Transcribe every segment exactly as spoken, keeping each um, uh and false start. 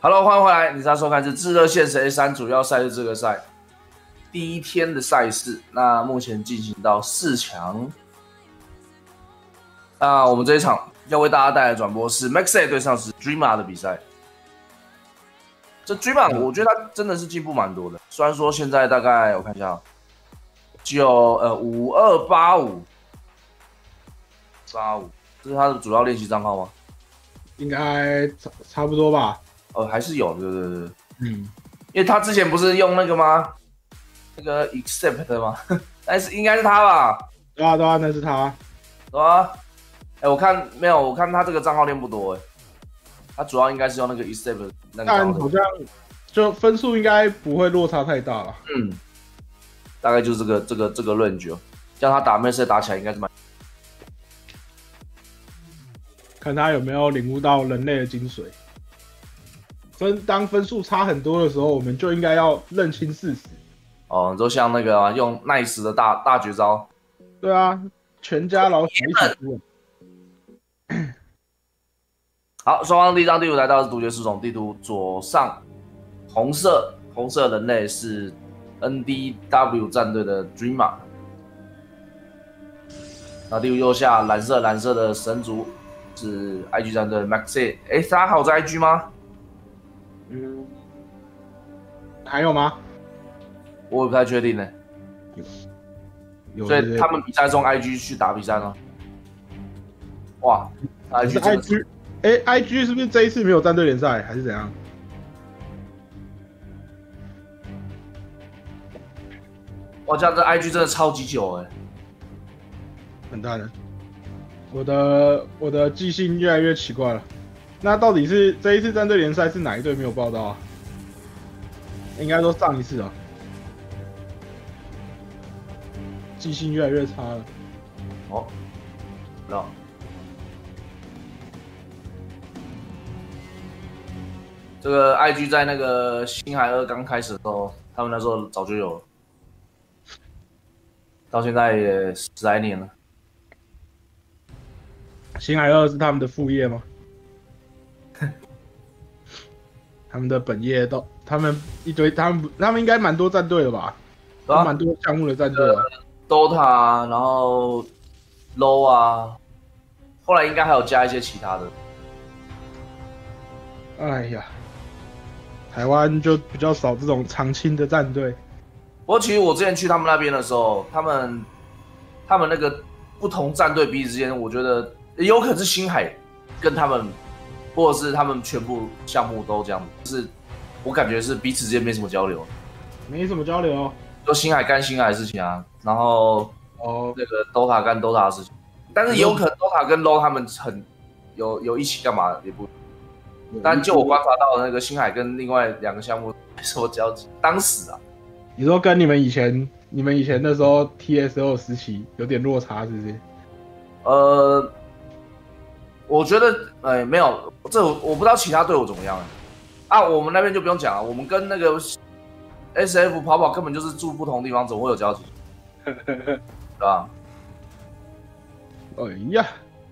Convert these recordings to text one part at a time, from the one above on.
Hello， 欢迎回来！你在收看是炙热线 A 三主要赛事资格赛第一天的赛事，那目前进行到四强。那我们这一场要为大家带来的转播是 Maxey 对上是 Dreamer 的比赛。这 Dreamer 我觉得他真的是进步蛮多的，虽然说现在大概我看一下，只有呃五二八五八五，这是他的主要练习账号吗？ 应该差差不多吧。 哦，还是有，对对对， 嗯， 因为他之前不是用那个吗？那个 Accept 吗？但是应该是他吧？ 对啊对啊，那是他， 对吧？哎，我看没有，我看他这个账号练不多哎，他主要应该是用那个 Accept 那个。 但好像就分数应该不会落差太大了。 嗯，大概就是这个这个这个 range 哦，叫他打 Maxey 打起来应该是蛮。 看他有没有领悟到人类的精髓。分当分数差很多的时候，我们就应该要认清事实。 哦，就像那个、啊、用 Nice 的大大绝招。 对啊，全家老小一起输。 好，双方第一张地图来到是独角兽种地图左上，红色红色人类是 N D W 战队的 Dreamer， 那地图右下蓝色蓝色的神族是 I G 战队的 Maxey。哎，大家还有在 I G 吗？ 嗯，还有吗？ 我也不太确定呢。 有，有所以他们比赛中 I G 去打比赛吗？哇 ，I G I G， 哎 ，I G 是不是这一次没有战队联赛，还是怎样？ 哇，这样子 I G 真的超级久哎， 很大的。我的我的记性越来越奇怪了。那到底是这一次战队联赛是哪一队没有报道啊？应该说上一次啊，记性越来越差了。 哦，不知道。这个 I G 在那个星海二刚开始的时候，他们那时候早就有了，到现在也十来年了。 星海二是他们的副业吗？他们的本业都，他们一堆，他们他们应该蛮多战队的吧？啊，蛮多项目的战队啊。 Dota 啊，然后 L O 啊，后来应该还有加一些其他的。 哎呀，台湾就比较少这种常青的战队。 不过其实我之前去他们那边的时候，他们他们那个不同战队彼此之间，我觉得也有可能是星海跟他们。或者是他们全部项目都这样，就是我感觉是彼此之间没什么交流， 没什么交流， 就星海干星海的事情啊，然后哦那个 Dota 干 Dota 的事情，但是有可能 Dota 跟 L O 他们很有有一起干嘛也不，但就我观察到的那个星海跟另外两个项目没什么交集，当时啊， 你说跟你们以前你们以前那时候 T S L 时期有点落差，是不是？ 呃。我觉得，哎，没有，这我我不知道其他队伍怎么样啊。我们那边就不用讲了，我们跟那个 S F 跑跑根本就是住不同地方，怎么会有交集？对吧？ 哎呀，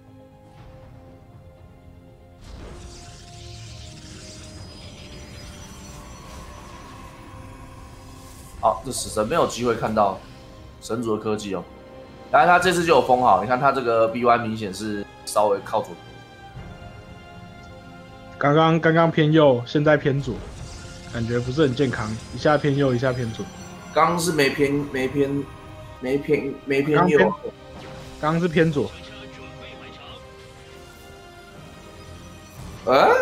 好，这死神没有机会看到神族的科技哦。然后他这次就有封好，你看他这个 B Y 明显是稍微靠左。 刚刚刚刚偏右，现在偏左，感觉不是很健康，一下偏右，一下偏左。 刚刚是没偏没偏没偏没偏右， 刚刚是偏左。 呃，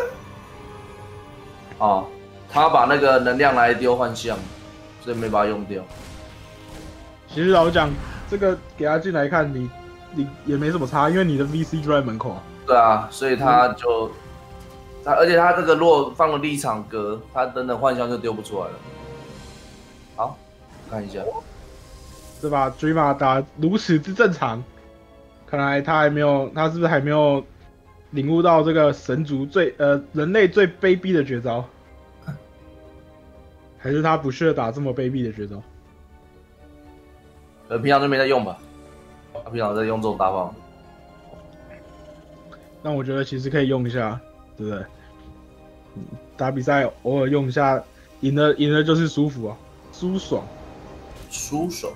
哦，他把那个能量来丢幻象，所以没把它用掉。 其实老实讲，这个给他进来看，你你也没什么差，因为你的 V C 就在门口啊。 对啊，所以他就。嗯他而且他这个如果放了立场格，他等等幻象就丢不出来了。好，看一下， 对吧 ？Dreamer 打如此之正常，看来他还没有，他是不是还没有领悟到这个神族最呃人类最卑鄙的绝招？还是他不屑打这么卑鄙的绝招？ 呃，平常就没在用吧？他平常在用这种打法。 但我觉得其实可以用一下，对不对？ 打比赛偶尔用一下，赢了赢了就是舒服啊，舒爽。 舒手。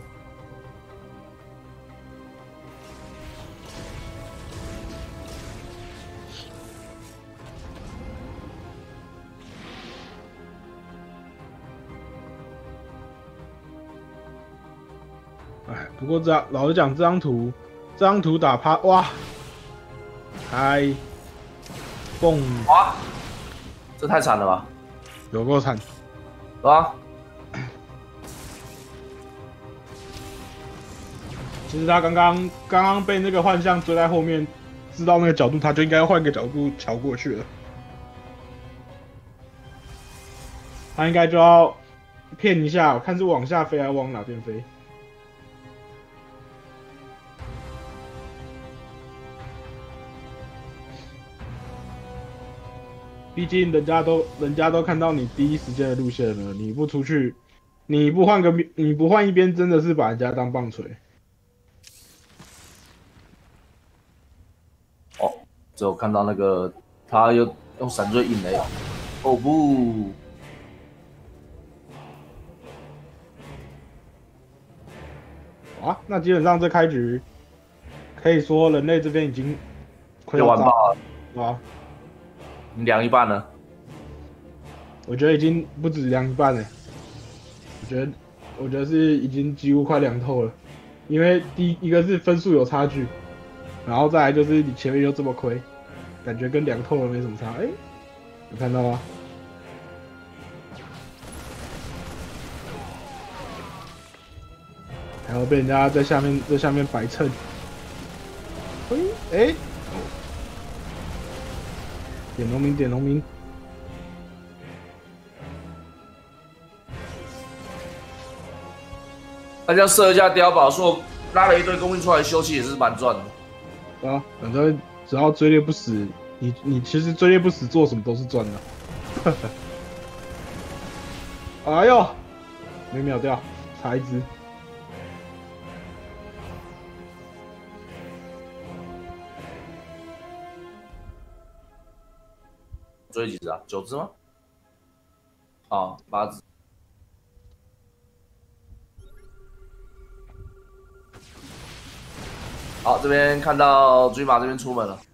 哎，不过这样老实讲，这张图，这张图打趴哇，开，蹦， 哇，这太惨了吧？ 有够惨， 对吧？ 其实他刚刚刚刚被那个幻象追在后面，知道那个角度，他就应该换个角度瞧过去了。他应该就要骗一下，看是往下飞还是往哪边飞。毕竟人家都人家都看到你第一时间的路线了，你不出去，你不换个你不换一边，真的是把人家当棒槌。 哦，只有看到那个他又用闪追引雷，哦不， 啊，那基本上这开局可以说人类这边已经快就完爆了啊！ 你凉一半了。 我觉得已经不止凉一半了，我觉得我觉得是已经几乎快凉透了，因为第一个是分数有差距，然后再来就是你前面又这么亏，感觉跟凉透了没什么差。哎、欸，有看到吗？还要被人家在下面在下面白蹭。哎、欸，哎、哦，点农民，点农民。 他这样射一下碉堡，说拉了一堆工兵出来休息也是蛮赚的。 啊，反正只要追猎不死，你你其实追猎不死，做什么都是赚的。哎呦，没秒掉，差一只。 追几只啊？九只吗？啊，八只。好，这边看到追马这边出门了。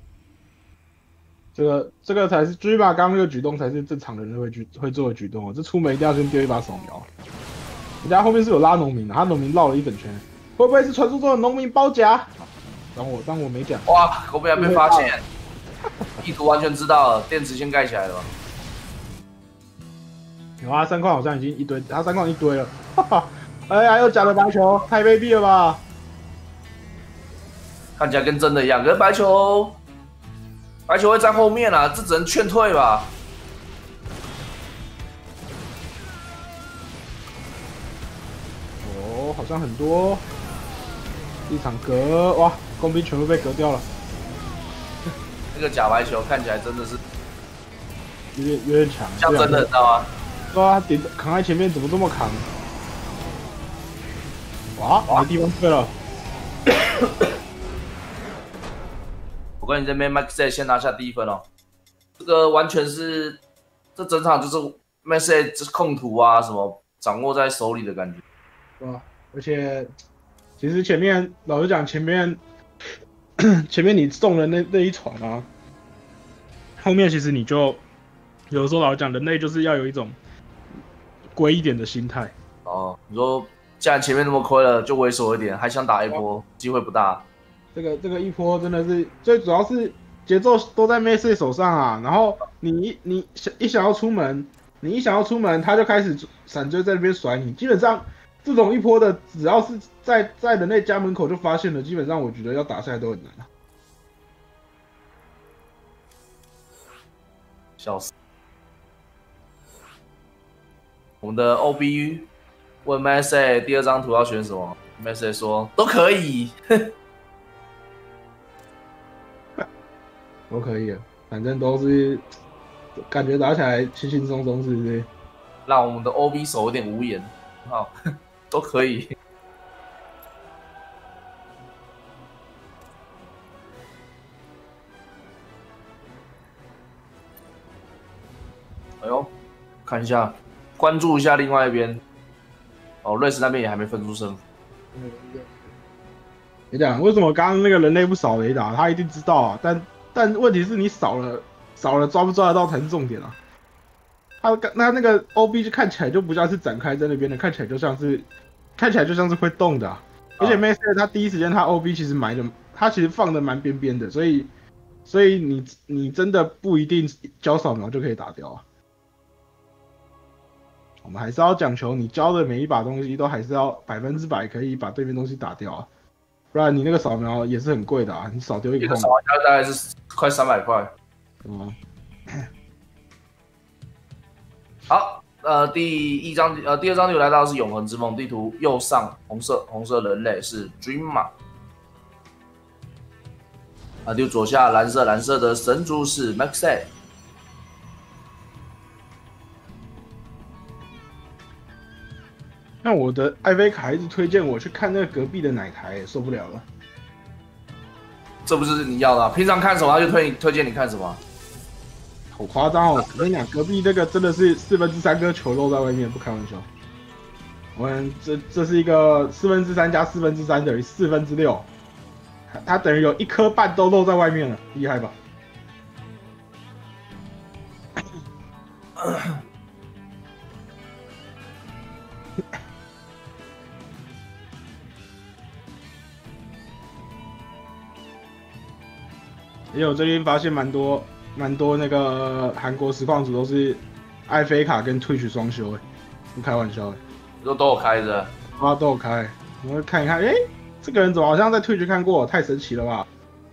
这个这个才是追马刚刚那个举动才是正常人会举会做的举动哦。这出门一定要先丢一把扫描。人家后面是有拉农民的，他农民绕了一整圈，会不会是传说中的农民包夹？当我当我没讲。 哇，狗贝还被发现，意图完全知道了，电池先盖起来了吧？ 有啊，三块好像已经一堆，他三块一堆了，哈哈。哎呀，又假的白球，太卑鄙了吧！ 看起来跟真的一样，可是白球，白球会在后面啊，这只能劝退吧。 哦，好像很多，一场格，哇，工兵全部被格掉了。 那个假白球看起来真的是有点有点强， 像真的，你知道吗？ 对啊，点扛在前面怎么这么扛？哇，没地方退了。 我跟你这边 Max 先拿下第一分哦，这个完全是这整场就是 Max 这控图啊什么掌握在手里的感觉。 对吧？而且其实前面老实讲，前面前面你中了那那一船啊，后面其实你就有的时候老实讲，人类就是要有一种龟一点的心态。 哦，你说既然前面那么亏了，就猥琐一点，还想打一波，机会不大。 这个这个一波真的是最主要是节奏都在 Messi 手上啊，然后你一你想一想要出门，你一想要出门，他就开始闪追在那边甩你，基本上这种一波的，只要是在在人类家门口就发现了，基本上我觉得要打下来都很难啊。 笑死！我们的 O B 问 Messi 第二张图要选什么 ？Messi 说都可以。 都可以了，反正都是感觉打起来轻轻松松，是不是？ 让我们的 O B 手有点无言，好，都可以。 哎呦，看一下，关注一下另外一边。哦，瑞士那边也还没分出胜负。 你讲为什么刚刚那个人类不扫雷达？他一定知道啊，但但问题是你扫了扫了抓不抓得到才是重点啊。他那那个 O B 就看起来就不像是展开在那边的，看起来就像是看起来就像是会动的、啊。而且 m a s t e r 他第一时间他 O B 其实埋的，他其实放的蛮边边的，所以所以你你真的不一定交扫描就可以打掉啊。我们还是要讲求你交的每一把东西都还是要百分之百可以把对面东西打掉啊，不然你那个扫描也是很贵的啊，你少丢一个一个扫描大概是快三百块。 嗯， 好，呃，第一张呃第二张地图来到的是永恒之梦地图，右上红色红色人类是 Dreamer。啊，就左下蓝色蓝色的神族是 Maxey。 那我的艾薇卡一直推荐我去看那个隔壁的奶台，受不了了。 这不是你要的、啊，平常看什么他就推推荐你看什么。 好夸张哦！我跟你讲，隔壁那个真的是四分之三颗球漏在外面，不开玩笑。我们这这是一个四分之三加四分之三等于四分之六，它等于有一颗半都漏在外面了，厉害吧？因为我最近发现蛮多蛮多那个韩国实况组都是艾菲卡跟 Twitch 双修，哎，不开玩笑，哎， 都都有开着， 啊都有开，我们看一看，哎，这个人怎么好像在 Twitch 看过？太神奇了吧！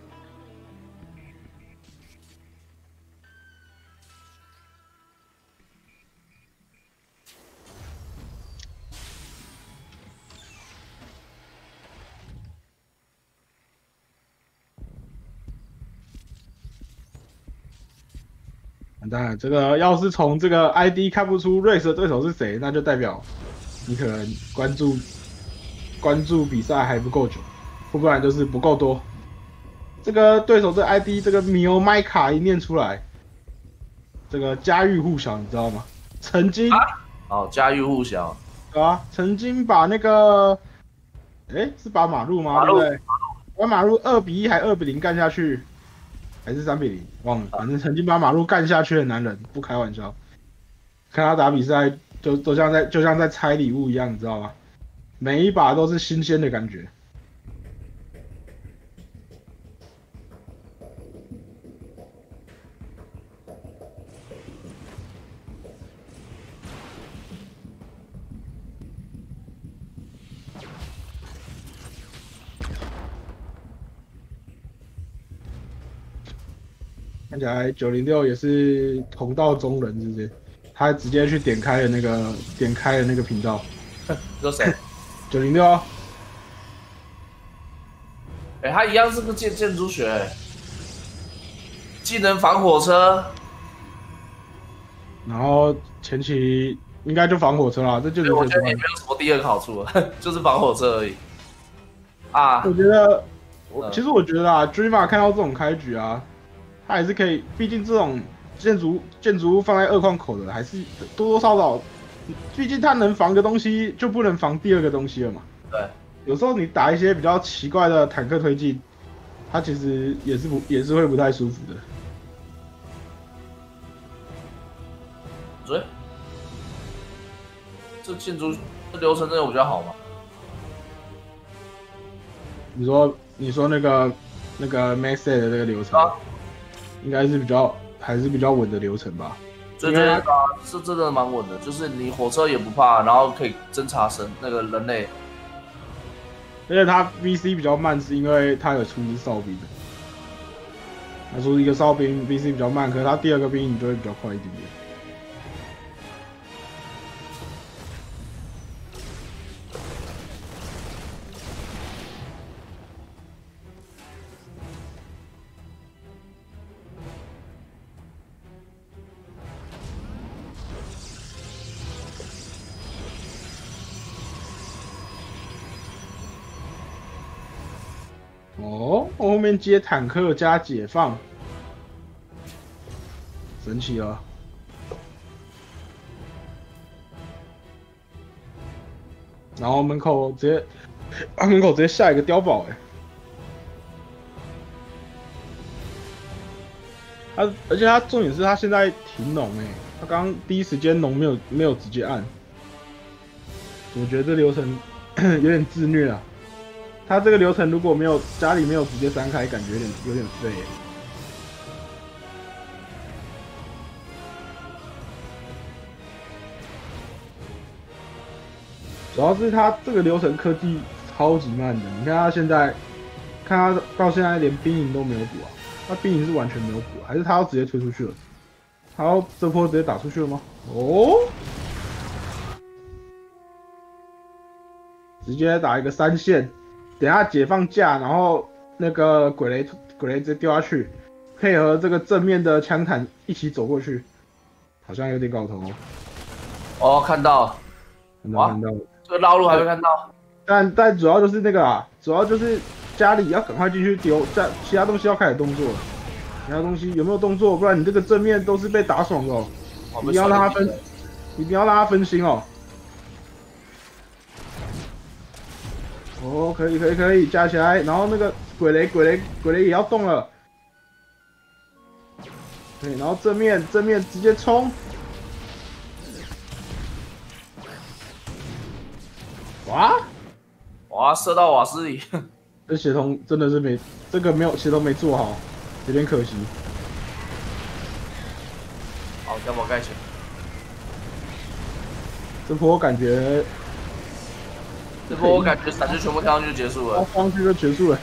当然，这个要是从这个 I D 看不出瑞士的对手是谁，那就代表你可能关注关注比赛还不够久，或不然就是不够多。这个对手这 I D 这个米欧麦卡一念出来，这个家喻户晓，你知道吗？曾经啊，哦，家喻户晓， 对啊，曾经把那个，哎，是把马路吗？ 马路对不对？把马路二比一还二比零干下去。还是三比零，忘了，反正曾经把马路干下去的男人，不开玩笑。看他打比赛，就都像在就像在拆礼物一样，你知道吗？每一把都是新鲜的感觉。看起来九零六也是同道中人，是不是？他直接去点开了那个点开了那个频道。 你说谁？ 九零六。 哎，他一样是个建建筑学，技能防火车， 然后前期应该就防火车啦，这就是我觉得也没有什么第二个好处了，就是防火车而已。啊， 我觉得，我、嗯、其实我觉得啊 ，Dreamer 看到这种开局啊。他还是可以，毕竟这种建筑建筑物放在二矿口的，还是多多少少，毕竟他能防个东西，就不能防第二个东西了嘛。 对，有时候你打一些比较奇怪的坦克推进，它其实也是不也是会不太舒服的。 所以，这建筑这流程真的有比较好吗？ 你说你说那个那个 Max 的这个流程。啊，应该是比较还是比较稳的流程吧， 所以觉得是真的蛮稳的，就是你火车也不怕，然后可以侦查神那个人类， 而且他 V C 比较慢，是因为他有出一哨兵，他出一个哨兵 V C 比较慢，可是他第二个兵你就会比较快一点点。哦，后面接坦克加解放，神奇了。 然后门口直接，啊门口直接下一个碉堡哎、欸，他而且他重点是他现在停农哎、欸，他刚刚第一时间农没有没有直接按，我觉得这流程有点自虐啊。他这个流程如果没有家里没有直接删开，感觉有点有点废、欸。主要是他这个流程科技超级慢的，你看他现在，看他到现在连兵营都没有补啊，他兵营是完全没有补，还是他要直接推出去了？他要这波直接打出去了吗？哦，直接打一个三线，等下解放架，然后那个鬼雷鬼雷直接丢下去，配合这个正面的枪坦一起走过去，好像有点搞头哦。 哦，看到， 看到看到。 这个绕路还没看到， 但但主要就是那个啊，主要就是家里要赶快进去丢，在其他东西要开始动作，其他东西有没有动作？不然你这个正面都是被打爽的哦，一定要让他分，一定要让他分心哦。哦，可以可以可以，加起来，然后那个鬼雷鬼雷鬼雷也要动了，对，然后正面正面直接冲。哇哇，射到瓦斯里， 这协同真的是没，这个没有协同没做好，有点可惜。 好，碉堡盖起来。 这波我感觉， 这波我感觉伞就全部跳上去就结束了， 跳上去就结束了。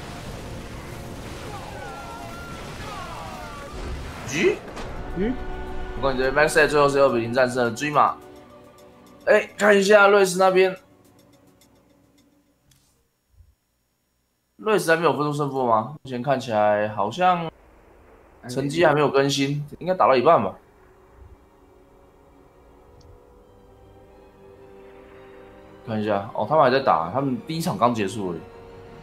局？ 嗯？ 我感觉 Max 最后是二比零战胜了追马。哎，看一下瑞士那边。瑞士还没有分出胜负吗？目前看起来好像成绩还没有更新，应该打到一半吧。看一下，哦，他们还在打，他们第一场刚结束而已。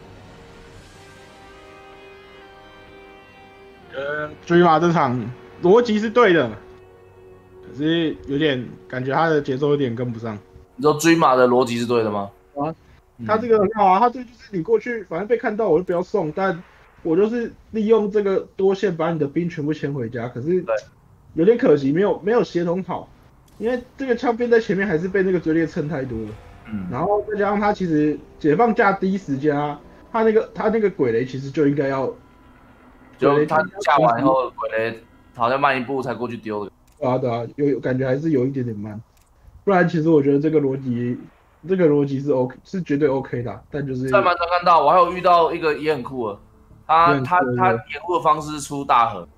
呃，追马这场逻辑是对的，可是有点感觉他的节奏有点跟不上。 你知道追马的逻辑是对的吗？ 啊。他这个很好啊，他这就是你过去，反正被看到我就不要送，但我就是利用这个多线把你的兵全部牵回家。可是有点可惜，没有没有协同好，因为这个枪兵在前面还是被那个追猎蹭太多了。嗯，然后再加上他其实解放架第一时间啊，他那个他那个鬼雷其实就应该要， 就他架完以后鬼雷好像慢一步才过去丢的。 对啊对啊，有感觉还是有一点点慢，不然其实我觉得这个逻辑。这个逻辑是 OK， 是绝对 OK 的，但就是在蛮常看到，我还有遇到一个也很酷的，他他他掩护的方式是出大河，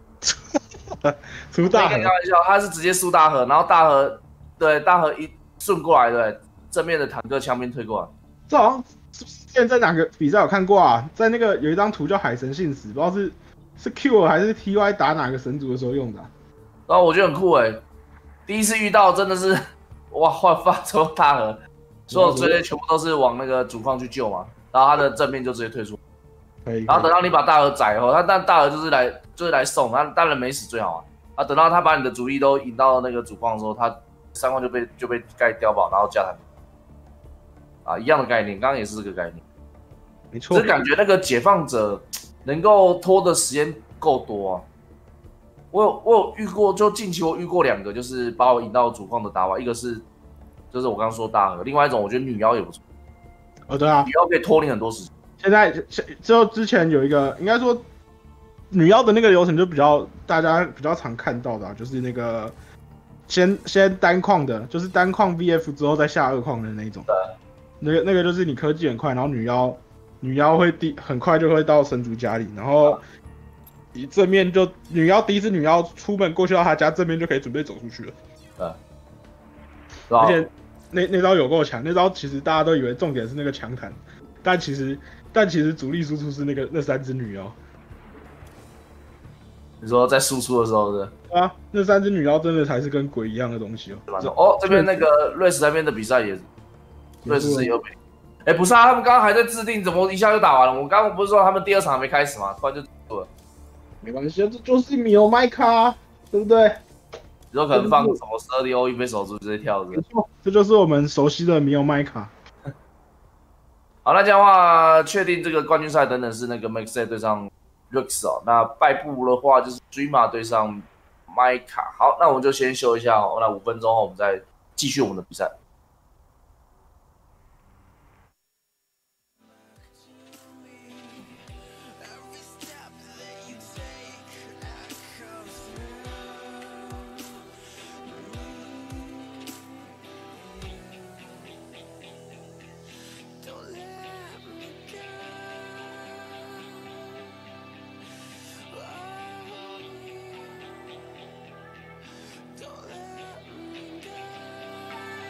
出大河， 没开玩笑，他是直接出大河，然后大河对大河一顺过来，对正面的坦克枪兵推过来， 这好像之前在哪个比赛有看过啊？在那个有一张图叫海神信使，不知道是是 Q 还是 T Y 打哪个神族的时候用的、啊。 然后我觉得很酷哎、欸，第一次遇到真的是哇，焕发出大河。所有追猎全部都是往那个主矿去救嘛，然后他的正面就直接退出，然后等到你把大河宰后，他但大河就是来就是来送，他当然没死最好啊。啊，等到他把你的主力都引到那个主矿的时候，他三矿就被就被盖碉堡，然后加坦，啊，一样的概念，刚刚也是这个概念， 没错。 只是感觉那个解放者能够拖的时间够多啊。我有我有遇过，就近期我遇过两个，就是把我引到主矿的打法，一个是。就是我刚刚说大河，另外一种我觉得女妖也不错。 哦，对啊， 女妖可以拖你很多时间。 现在之后之前有一个，应该说女妖的那个流程就比较大家比较常看到的、啊，就是那个先先单矿的，就是单矿 V F 之后再下二矿的那一种。 对。 那个那个就是你科技很快，然后女妖女妖会第很快就会到神族家里，然后一正面就女妖第一次女妖出门过去到他家正面就可以准备走出去了。 对。 而且那那招有够强，那招其实大家都以为重点是那个强弹，但其实但其实主力输出是那个那三只女妖。 你说在输出的时候是？ 啊，那三只女妖真的才是跟鬼一样的东西哦。 哦，这边那个瑞士那边的比赛也，瑞士是有比。哎，不是啊，他们刚刚还在制定，怎么一下就打完了？我刚刚不是说他们第二场还没开始吗？突然就输了。 没关系啊，这就是米欧麦卡，对不对？ 说可能放什么十二 D O 一飞手指直接跳着。 没错，这就是我们熟悉的米奥麦卡。 好，那这样的话，确定这个冠军赛等等是那个 Maxed 对上 Rex 哦。那败部的话就是 Dreamer 对上麦卡。好，那我们就先休一下哦。那五分钟后我们再继续我们的比赛。